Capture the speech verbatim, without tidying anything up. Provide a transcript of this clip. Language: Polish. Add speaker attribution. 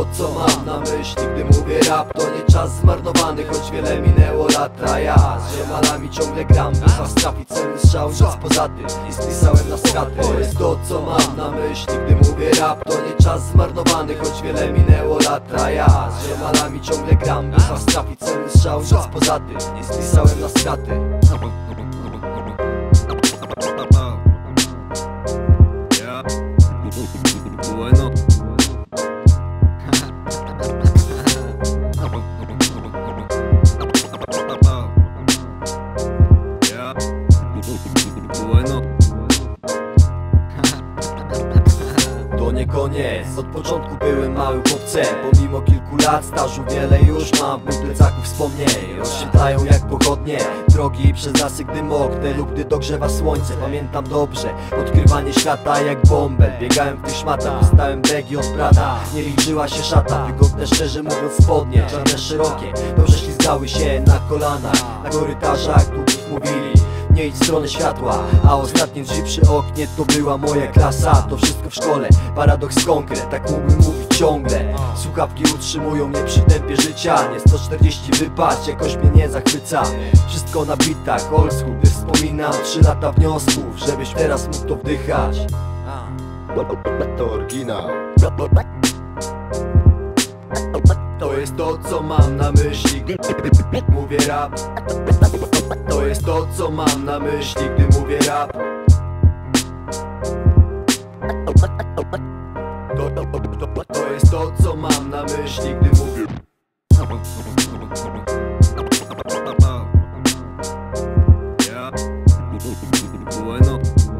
Speaker 1: co mam na myśli, gdy mówię rap. To nie czas zmarnowany, choć wiele minęło lat. A ja z ziomalami ciągle gram, by was trafić celny strzał. Nic poza tym i spisałem na straty. To jest to, co mam na myśli, gdy mówię rap. To nie czas zmarnowany, choć wiele minęło lat. A ja z ziomalami ciągle gram, by was trafić celny strzał. Nic poza tym i spisałem na straty.
Speaker 2: Bueno. Bueno.
Speaker 1: To nie koniec, od początku byłem małym chłopcem. Pomimo kilku lat stażu wiele już mam w plecaku wspomnień. Rozświetlają jak pochodnie drogi przez lasy, gdy moknę lub gdy dogrzewa słońce. Pamiętam dobrze odkrywanie świata jak bąbel. Biegałem w tych szmatach, dostałem degi od brata. Nie liczyła się szata, wygodne szczerze mówiąc spodnie, czarne szerokie, dobrze ślizgały się na kolanach. Na korytarzach długich mówili: nie idź w stronę światła, a ostatnie drzwi przy oknie to była moja klasa. To wszystko w szkole, paradoks konkret, tak mógłbym mówić ciągle. Słuchawki utrzymują mnie przy tempie życia. Nie sto czterdzieści wypaść, jakoś mnie nie zachwyca. Wszystko na bitach, old school, gdy wspominam trzy lata wniosków, żebyś teraz mógł to wdychać.
Speaker 3: To oryginał.
Speaker 1: To jest to, co mam na myśli, gdy mówię rap. To jest to, co mam na myśli, gdy mówię rap. To, to, to, to jest to, co mam na myśli, gdy mówię.
Speaker 2: Bueno.